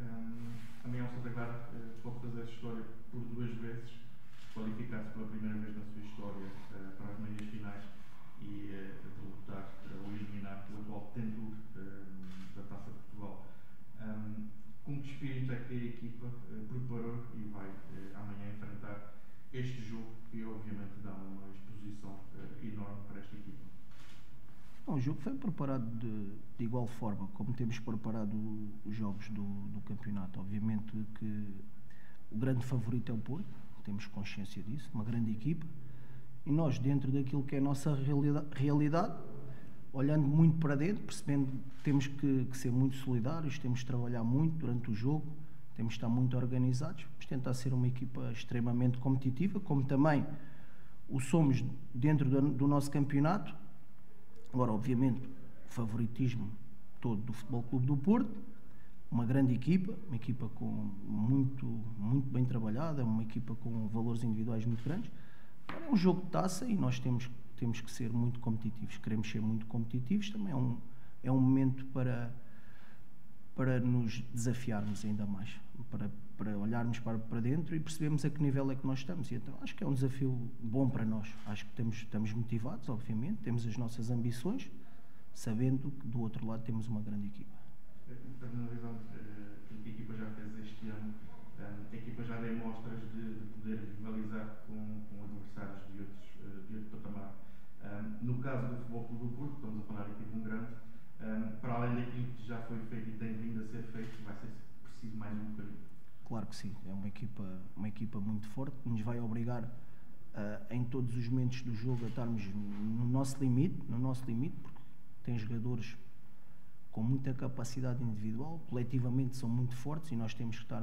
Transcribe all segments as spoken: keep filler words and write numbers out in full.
Um, amanhã o Santa Clara uh, pode fazer história por duas vezes, qualificar-se pela primeira vez na sua história uh, para as meias finais e uh, derrotar uh, ou eliminar o atual detentor uh, da Taça de Portugal. Um, com que espírito é que a equipa uh, preparou e vai uh, amanhã enfrentar este jogo que obviamente dá uma exposição uh, enorme para esta equipa? Não, o jogo foi preparado de, de igual forma como temos preparado os jogos do, do campeonato. Obviamente que o grande favorito é o Porto, temos consciência disso, uma grande equipa, e nós, dentro daquilo que é a nossa realidade, realidade olhando muito para dentro, percebendo que temos que, que ser muito solidários, temos que trabalhar muito durante o jogo, temos que estar muito organizados, vamos tentar ser uma equipa extremamente competitiva, como também o somos dentro do, do nosso campeonato. Agora, obviamente, o favoritismo todo do Futebol Clube do Porto, uma grande equipa, uma equipa com muito, muito bem trabalhada, uma equipa com valores individuais muito grandes. É um jogo de taça e nós temos, temos que ser muito competitivos, queremos ser muito competitivos, também é um, é um momento para, para nos desafiarmos ainda mais, para, para olharmos para, para dentro e percebermos a que nível é que nós estamos. E então acho que é um desafio bom para nós, acho que temos, estamos motivados, obviamente, temos as nossas ambições, sabendo que do outro lado temos uma grande equipa. Analisando aquilo que a equipa já fez este ano, a equipa já deu mostras de, de poder rivalizar com, com adversários de outros, de outro patamar. Um, no caso do Futebol Clube do Porto, estamos a falar aqui de um grande, um, para além daquilo que já foi feito e tem vindo a ser feito, vai ser preciso mais um bocadinho. Claro que sim, é uma equipa, uma equipa muito forte, que nos vai obrigar uh, em todos os momentos do jogo a estarmos no nosso limite, no nosso limite, porque tem jogadores com muita capacidade individual, coletivamente são muito fortes e nós temos que estar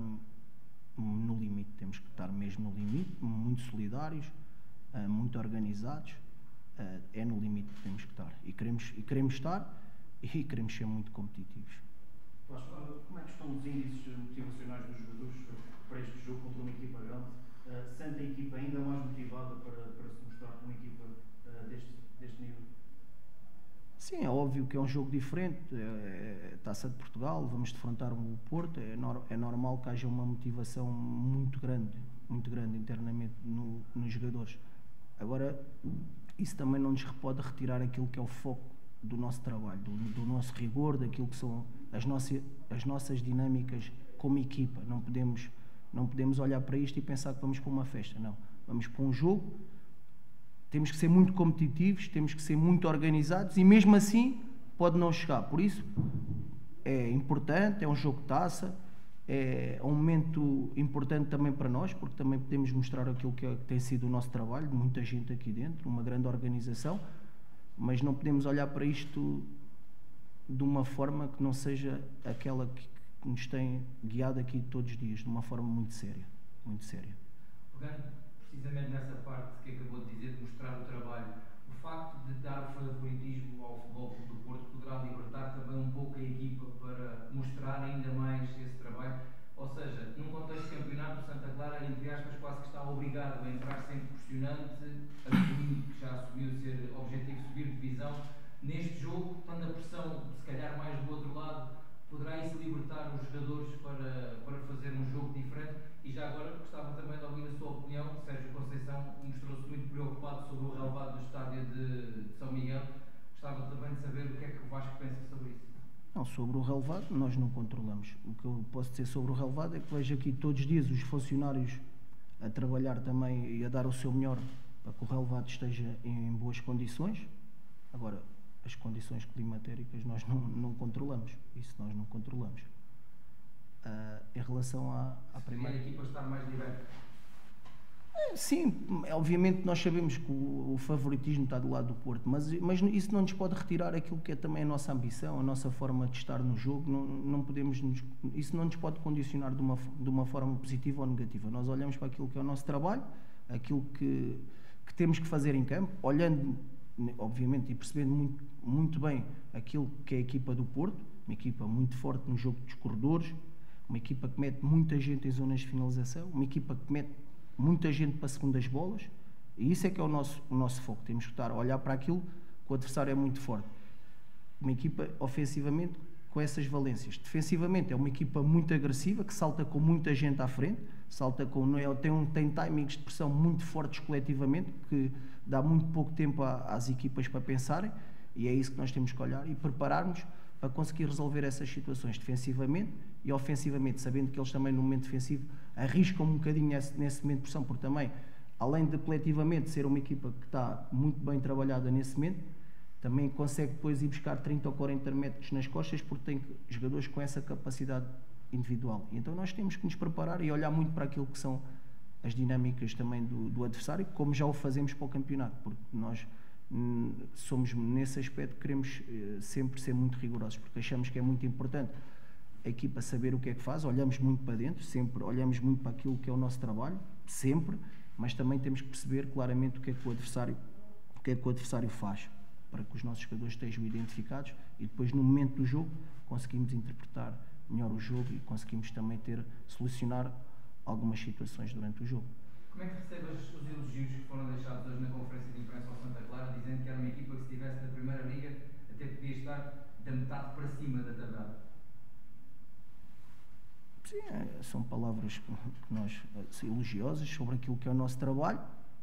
no limite, temos que estar mesmo no limite, muito solidários, uh, muito organizados, uh, é no limite que temos que estar e queremos, e queremos estar e queremos ser muito competitivos. Como é que estão os índices motivacionais dos jogadores para este jogo contra uma equipa grande? Uh, sente a equipa ainda mais motivada para, para se mostrar com uma equipa uh, deste, deste nível? Sim, é óbvio que é um jogo diferente, é, é Taça de Portugal, vamos defrontar o Porto, é, nor, é normal que haja uma motivação muito grande, muito grande internamente no, nos jogadores. Agora, isso também não nos pode retirar aquilo que é o foco do nosso trabalho, do, do nosso rigor, daquilo que são as, nossa, as nossas dinâmicas como equipa. Não podemos, não podemos olhar para isto e pensar que vamos para uma festa, não. Vamos para um jogo. Temos que ser muito competitivos, temos que ser muito organizados e mesmo assim pode não chegar. Por isso é importante, é um jogo de taça, é um momento importante também para nós, porque também podemos mostrar aquilo que, é, que tem sido o nosso trabalho, muita gente aqui dentro, uma grande organização, mas não podemos olhar para isto de uma forma que não seja aquela que, que nos tem guiado aqui todos os dias, de uma forma muito séria, muito séria. Precisamente nessa parte que acabou de dizer, de mostrar o trabalho, o facto de dar o favoritismo ao Futebol Clube do Porto poderá libertar também um pouco a equipa para mostrar ainda mais esse trabalho? Ou seja, num contexto de campeonato, o Santa Clara, entre aspas, quase que está obrigado a entrar sempre pressionante, assumindo que já assumiu ser objetivo subir de divisão. Neste jogo, estando a pressão, se calhar mais do outro lado, poderá isso libertar os jogadores para, para fazer um jogo diferente? E já agora gostava também de ouvir a sua opinião. Sérgio Conceição mostrou-se muito preocupado sobre o relevado do estádio de, de São Miguel. Gostava também de saber o que é que o Vasco pensa sobre isso. Não, sobre o relevado nós não controlamos. O que eu posso dizer sobre o relevado é que vejo aqui todos os dias os funcionários a trabalhar também e a dar o seu melhor para que o relevado esteja em boas condições. Agora, as condições climatéricas nós não, não controlamos. Isso nós não controlamos. Uh, em relação à, à primeira... a equipa estar mais liberta? É, sim, obviamente nós sabemos que o, o favoritismo está do lado do Porto, mas, mas isso não nos pode retirar aquilo que é também a nossa ambição, a nossa forma de estar no jogo. Não, não podemos nos, isso não nos pode condicionar de uma, de uma forma positiva ou negativa. Nós olhamos para aquilo que é o nosso trabalho, aquilo que, que temos que fazer em campo, olhando, obviamente, e percebendo muito, muito bem aquilo que é a equipa do Porto, uma equipa muito forte no jogo dos corredores, uma equipa que mete muita gente em zonas de finalização, uma equipa que mete muita gente para segundas bolas, e isso é que é o nosso, o nosso foco. Temos que estar a olhar para aquilo que o adversário é muito forte. Uma equipa, ofensivamente, com essas valências. Defensivamente é uma equipa muito agressiva, que salta com muita gente à frente, salta com, tem, um, tem timings de pressão muito fortes coletivamente, que dá muito pouco tempo a, às equipas para pensarem, e é isso que nós temos que olhar e preparar-nos para conseguir resolver essas situações defensivamente e ofensivamente, sabendo que eles também no momento defensivo arriscam um bocadinho nesse, nesse momento de pressão, porque também, além de coletivamente ser uma equipa que está muito bem trabalhada nesse momento, também consegue depois ir buscar trinta ou quarenta metros nas costas, porque tem jogadores com essa capacidade individual. E então nós temos que nos preparar e olhar muito para aquilo que são as dinâmicas também do, do adversário, como já o fazemos para o campeonato, porque nós hum, somos, nesse aspecto, queremos eh, sempre ser muito rigorosos, porque achamos que é muito importante a equipa saber o que é que faz, olhamos muito para dentro, sempre olhamos muito para aquilo que é o nosso trabalho, sempre, mas também temos que perceber claramente o que é que o adversário, o que é que o adversário faz, para que os nossos jogadores estejam identificados e depois, no momento do jogo, conseguimos interpretar melhor o jogo e conseguimos também ter, solucionar algumas situações durante o jogo. Como é que recebes os elogios que foram deixados hoje na conferência de imprensa ao Santa Clara, dizendo que era uma equipa que, se estivesse na Primeira Liga, até podia estar da metade para cima da tabela? Sim, são palavras que nós, elogiosas sobre aquilo que é o nosso trabalho,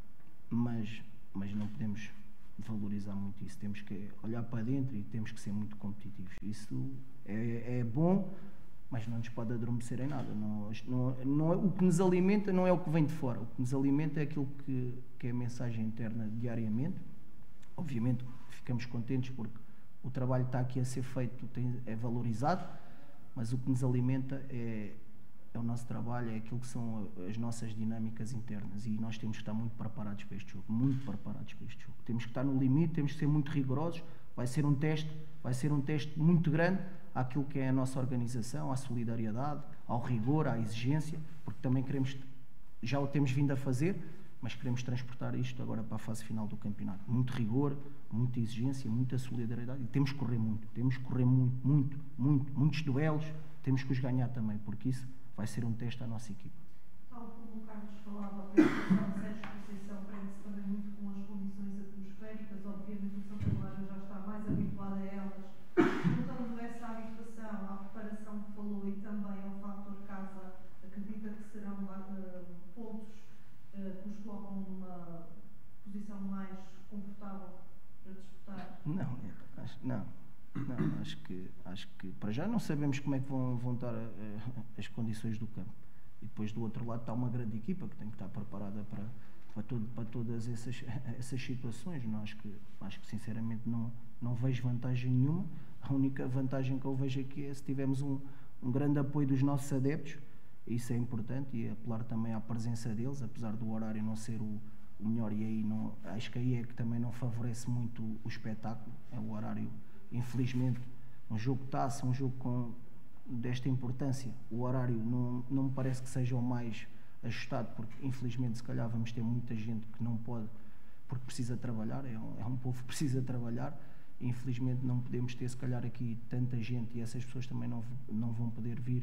mas, mas não podemos valorizar muito isso. Temos que olhar para dentro e temos que ser muito competitivos. Isso é, é bom, mas não nos pode adormecer em nada. Não, não, não é, o que nos alimenta não é o que vem de fora. O que nos alimenta é aquilo que, que é a mensagem interna diariamente. Obviamente ficamos contentes porque o trabalho está aqui a ser feito, tem, é valorizado, mas o que nos alimenta é, é o nosso trabalho, é aquilo que são as nossas dinâmicas internas, e nós temos que estar muito preparados para este jogo, muito preparados para este jogo. Temos que estar no limite, temos que ser muito rigorosos. Vai ser um teste, vai ser um teste muito grande àquilo que é a nossa organização, à solidariedade, ao rigor, à exigência, porque também queremos, já o temos vindo a fazer, mas queremos transportar isto agora para a fase final do campeonato. Muito rigor, muita exigência, muita solidariedade, e temos que correr muito, temos que correr muito, muito, muito, muitos duelos, temos que os ganhar também, porque isso vai ser um teste à nossa equipa. Tal como o Carlos falava, a preocupação de Sérgio Conceição prende-se também muito com as condições atmosféricas. Obviamente o Santa Clara já está mais habituado a elas. Juntando essa habituação à preparação que falou e também ao fator casa, acredita que serão uh, pontos uh, que os colocam numa posição mais confortável para disputar? Não, acho, não. Não, acho que, acho que para já não sabemos como é que vão, vão estar uh, as condições do campo. E depois do outro lado está uma grande equipa que tem que estar preparada para, para, todo, para todas essas, essas situações. Não, acho, que, acho que sinceramente não, não vejo vantagem nenhuma. A única vantagem que eu vejo aqui é se tivermos um, um grande apoio dos nossos adeptos. Isso é importante, e apelar também à presença deles, apesar do horário não ser o, o melhor, e aí não, acho que aí é que também não favorece muito o, o espetáculo, é o horário. Infelizmente, um jogo de taça, um jogo com, desta importância, o horário não, não me parece que seja o mais ajustado, porque infelizmente se calhar vamos ter muita gente que não pode, porque precisa trabalhar, é um, é um povo que precisa trabalhar, e infelizmente não podemos ter se calhar aqui tanta gente, e essas pessoas também não, não vão poder vir,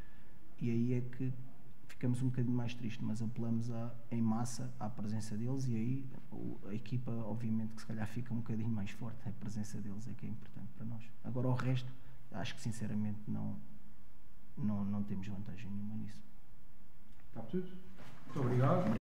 e aí é que ficamos um bocadinho mais tristes, mas apelamos a, em massa à presença deles, e aí a equipa obviamente que se calhar fica um bocadinho mais forte. A presença deles é que é importante para nós. Agora o resto, acho que sinceramente não, não, não temos vantagem nenhuma nisso. Está tudo? Muito obrigado.